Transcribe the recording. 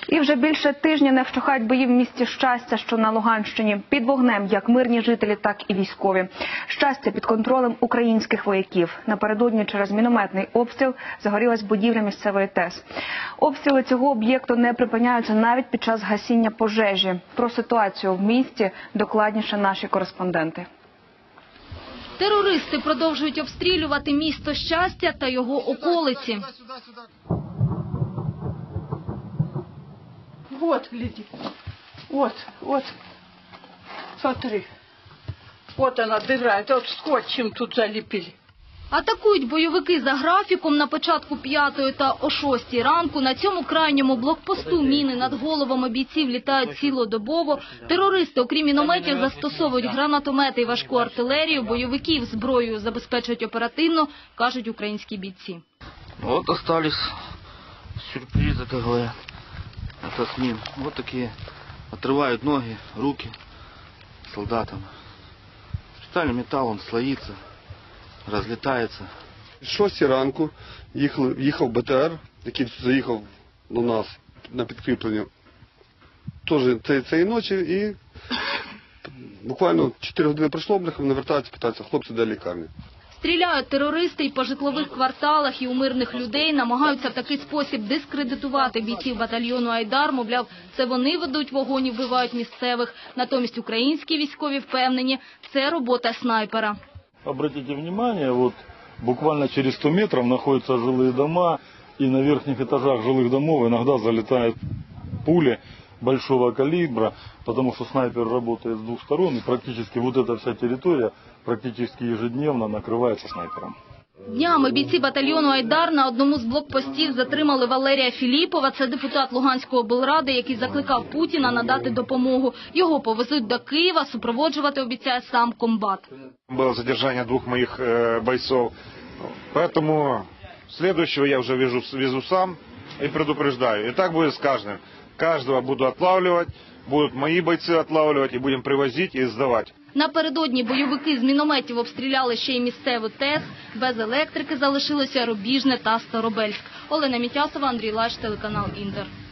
І вже більше тижня не вщухають бої в місті Щастя, що на Луганщині. Під вогнем як мирні жителі, так і військові. Щастя під контролем українських вояків. Напередодні через мінометний обстріл загорілась будівля місцевої ТЕС. Обстріли цього об'єкту не припиняються навіть під час гасіння пожежі. Про ситуацію в місті докладніше наші кореспонденти. Терористи продовжують обстрілювати місто Щастя та його околиці. Вот, гляди. Вот. Смотри. Вот она дыра. Это вот скотчем тут залепили. Атакують бойовики за графіком на початку 5-ї та о 6-й ранку. На цьому крайньому блокпосту міни над головами бійців літають цілодобово. Терористи, окрім мінометів, застосовують гранатомети і важку артилерію. Бойовиків зброєю забезпечують оперативно, кажуть українські бійці. Вот остались сюрпризы, как говорят. Это с ним. Вот такие отрывают ноги, руки солдатам. Специальный металл, он слоится, разлетается. О 6 ранку їхав БТР, який заїхав до нас на підкріплення. Теж цієї ночі і буквально 4 години пройшло, вони вертаються, питаються, хлопці, де лікарня. Стріляють терористи і по житлових кварталах, і у мирних людей, намагаються в такий спосіб дискредитувати бійців батальйону «Айдар». Мовляв, це вони ведуть вогонь і вбивають місцевих. Натомість українські військові впевнені – це робота снайпера. Обратите внимание, вот буквально через 100 метров находятся жилые дома, и на верхних этажах жилых домов иногда залетают пули большого калибра, потому что снайпер работает с двух сторон, и практически вот эта вся территория практически ежедневно накрывается снайпером. Днями бійці батальйону «Айдар» на одному з блокпостів затримали Валерія Філіпова. Це депутат Луганської облради, який закликав Путіна надати допомогу. Його повезуть до Києва, супроводжувати обіцяє сам комбат. Было задержание 2 моих бойцов, поэтому следующего я уже везу сам и предупреждаю. И так будет с каждым. Каждого буду отлавливать, будут мои бойцы отлавливать и будем привозить и сдавать. Напередодні бойовики з мінометів обстріляли ще й місцеву ТЕС. Без електрики залишилося Рубіжне та Старобельськ. Олена Мітясова, Андрій Лаш, телеканал «Інтер».